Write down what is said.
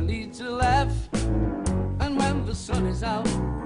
need to laugh. And when the sun is out,